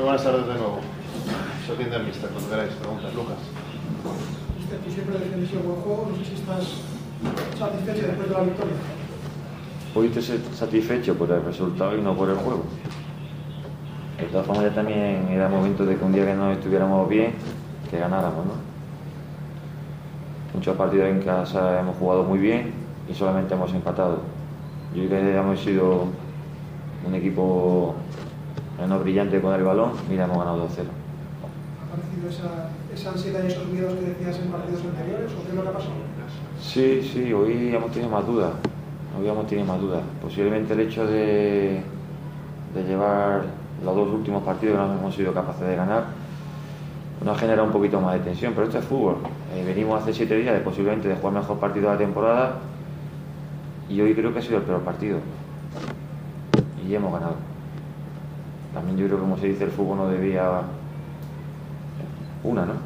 buenas tardes de nuevo. Soy Tinder Mister, cuando queráis, preguntas, Lucas. Mister, tú siempre defiendes el buen juego, no sé si estás satisfecho después de la victoria. Hoy estoy satisfecho por el resultado y no por el juego. De todas formas, ya también era momento de que un día que no estuviéramos bien, que ganáramos, ¿no? Muchos partidos en casa hemos jugado muy bien y solamente hemos empatado. Yo creo que hemos sido un equipo menos brillante con el balón y le hemos ganado 2-0. ¿Ha parecido esa ansiedad y esos miedos que decías en partidos anteriores o qué es lo que ha pasado? Sí, hoy hemos tenido más dudas. Posiblemente el hecho de llevar los dos últimos partidos que no hemos sido capaces de ganar nos genera un poquito más de tensión, pero esto es fútbol. Venimos hace 7 días posiblemente de jugar el mejor partido de la temporada y hoy creo que ha sido el peor partido y hemos ganado. También yo creo que, como se dice, el fútbol no debía una, ¿no?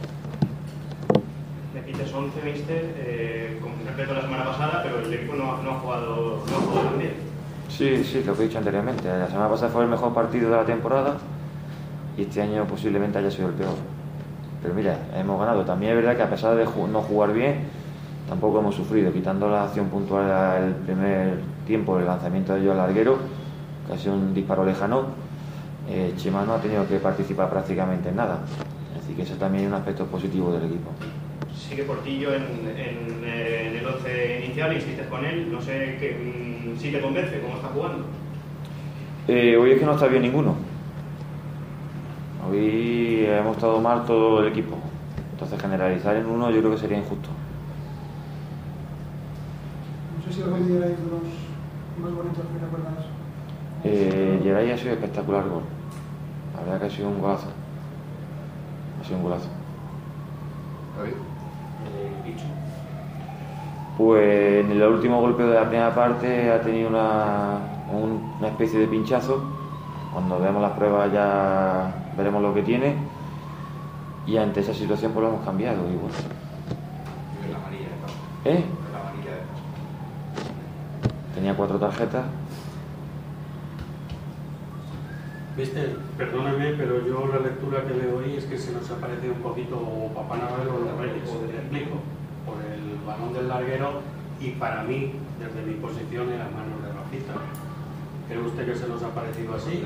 Repites 11, mister, con respecto a la semana pasada, pero el equipo no ha jugado tan bien. Sí, lo que he dicho anteriormente. La semana pasada fue el mejor partido de la temporada y este año posiblemente haya sido el peor. Pero mira, hemos ganado. También es verdad que a pesar de no jugar bien, tampoco hemos sufrido. Quitando la acción puntual el primer tiempo, el lanzamiento de ellos al larguero, que ha sido un disparo lejano, Chema no ha tenido que participar prácticamente en nada. Así que eso también es un aspecto positivo del equipo. Sigue Portillo en el 11 inicial, insistes con él, no sé si te convence cómo está jugando. Hoy es que no está bien ninguno. Hoy hemos estado mal todo el equipo. Entonces generalizar en uno yo creo que sería injusto. No sé si el gol de Geray es de los más bonitos que te acuerdas. Geray ha sido espectacular gol. La verdad que ha sido un golazo. David. Pues en el último golpe de la primera parte ha tenido una especie de pinchazo. Cuando veamos las pruebas ya veremos lo que tiene. Y ante esa situación pues lo hemos cambiado. Y bueno. La amarilla de paso. ¿Eh? La amarilla de paso. Tenía 4 tarjetas. Mister, perdóname, pero yo la lectura que leo hoy es que se nos ha parecido un poquito Papá Noel o los Reyes. Te explico. Por el balón del larguero y para mí, desde mi posición, en las manos de Rafita. ¿Cree usted que se nos ha parecido así?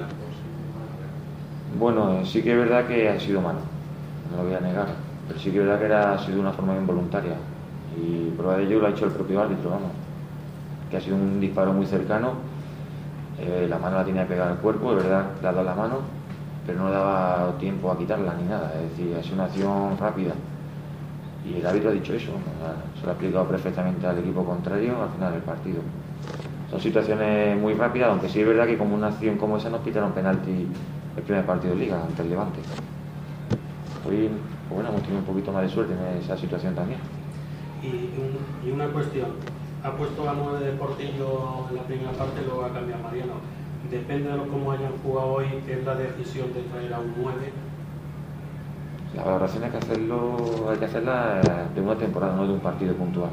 Bueno, sí que es verdad que ha sido malo, no lo voy a negar, pero sí que es verdad que ha sido de una forma involuntaria y prueba de ello lo ha hecho el propio árbitro, vamos, que ha sido un disparo muy cercano, la mano la tenía pegada al cuerpo, de verdad le ha dado la mano, pero no le daba tiempo a quitarla ni nada, es decir, ha sido una acción rápida y el árbitro ha dicho eso, se lo ha explicado perfectamente al equipo contrario al final del partido. Son situaciones muy rápidas, aunque sí es verdad que como una acción como esa nos pitaron penalti el primer partido de Liga ante el Levante. Hoy, pues bueno, hemos tenido un poquito más de suerte en esa situación también. Y una cuestión, ha puesto a 9 de Portillo en la primera parte, luego ha cambiado a Mariano. Depende de cómo hayan jugado hoy, es la decisión de traer a un 9. La valoración hay que hacerla de una temporada, no de un partido puntual.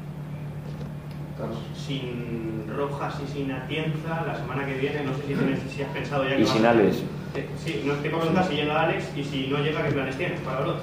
Sin Rojas y sin Atienza, la semana que viene, no sé si has pensado ya que... Y sin Alex. Sí, no te puedo preguntar si llega Alex y si no llega, ¿qué planes tienes para los dos?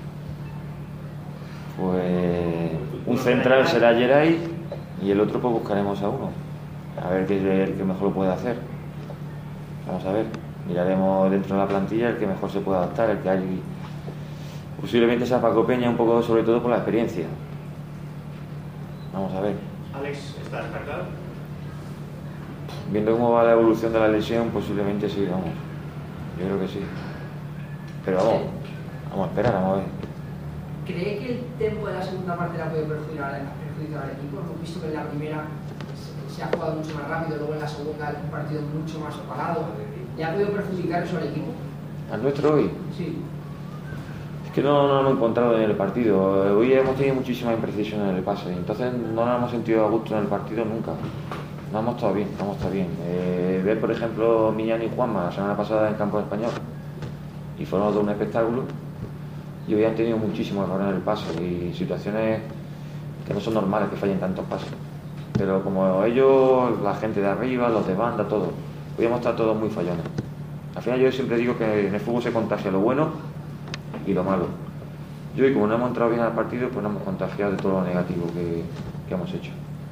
Pues un central será Geray y el otro pues buscaremos a uno. A ver qué es el que mejor lo puede hacer. Vamos a ver. Miraremos dentro de la plantilla el que mejor se pueda adaptar, el que hay. Posiblemente sea Paco Peña, un poco sobre todo por la experiencia. Vamos a ver. ¿Alex está descartado? Viendo cómo va la evolución de la lesión, posiblemente sí, vamos. Yo creo que sí. Pero vamos a esperar, vamos a ver. ¿Cree que el tempo de la segunda parte la puede perjudicar al equipo? Hemos visto que en la primera se ha jugado mucho más rápido, luego en la segunda un partido mucho más apagado. ¿Le ha podido perjudicar eso al equipo? ¿Al nuestro hoy? Sí. Es que no lo hemos encontrado en el partido. Hoy hemos tenido muchísima imprecisión en el pase, entonces no nos hemos sentido a gusto en el partido nunca. No hemos estado bien, ver por ejemplo Miñán y Juanma la semana pasada en campo español y fueron los dos un espectáculo y hoy han tenido muchísimos errores en el pase y situaciones que no son normales que fallen tantos pases. Pero como ellos, la gente de arriba, los de banda, todo, hoy hemos estado todos muy fallones. Al final yo siempre digo que en el fútbol se contagia lo bueno y lo malo. Yo, y como no hemos entrado bien al partido, pues nos hemos contagiado de todo lo negativo que hemos hecho.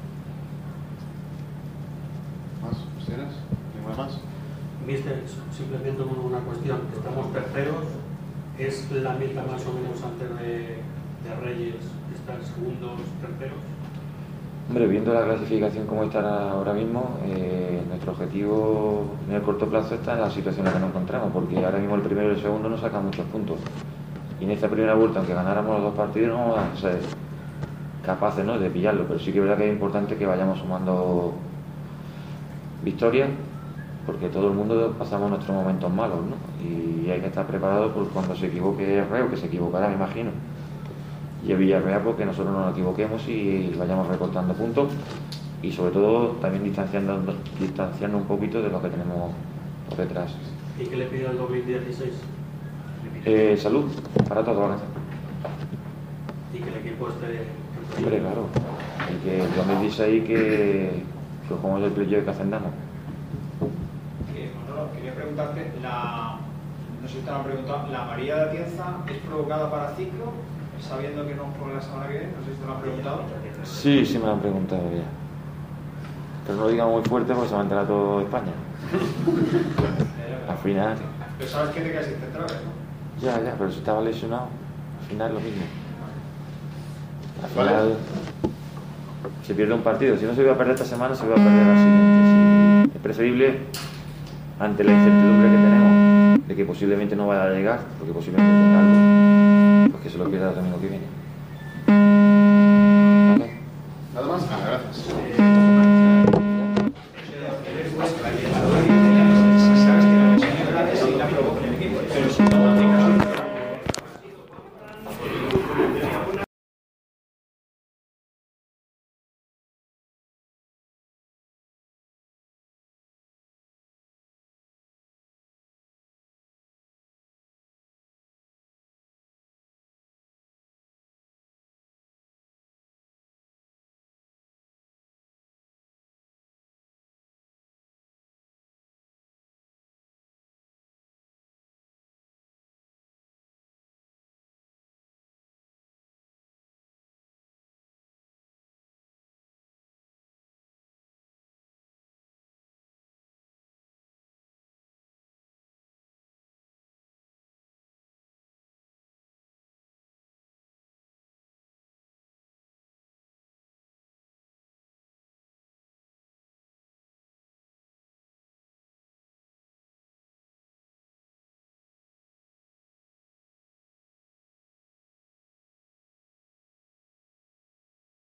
¿Más cuestiones? ¿Ninguna más? Mister, simplemente una cuestión. Estamos terceros. ¿Es la meta más o menos antes de Reyes estar segundos, terceros? Hombre, viendo la clasificación como está ahora mismo, nuestro objetivo en el corto plazo está en la situación en la que nos encontramos, porque ahora mismo el primero y el segundo nos sacan muchos puntos. Y en esta primera vuelta, aunque ganáramos los dos partidos, no vamos a ser capaces, ¿no?, de pillarlo, pero sí que es verdad que es importante que vayamos sumando victorias, porque todo el mundo pasamos nuestros momentos malos, ¿no? Y hay que estar preparado por cuando se equivoque el Reo, que se equivocará, me imagino. Y el Villarreal, porque nosotros no nos equivoquemos y vayamos recortando puntos y sobre todo también distanciando un poquito de lo que tenemos por detrás. ¿Y qué le pide al 2016? Salud, para todos. Y que el equipo esté... Hombre, claro. Y que el 2016 que jugamos el playoff y que ascendamos. Manolo, quería preguntarte, no sé si te lo han preguntado, ¿la María de Atienza es provocada para ciclo? Sabiendo que no juega la semana que viene, no sé si te lo han preguntado. Sí, sí me lo han preguntado ya. Pero no lo digamos muy fuerte porque se va a enterar todo España. Al final... Pero sabes que te quedas sin centrales, ¿no? Ya, pero si estaba lesionado, al final es lo mismo. Al final se pierde un partido. Si no se iba a perder esta semana, se va a perder la siguiente. Sí. Es preferible, ante la incertidumbre que tenemos de que posiblemente no vaya a llegar, porque posiblemente tenga algo, pues que se lo pierda el domingo que viene.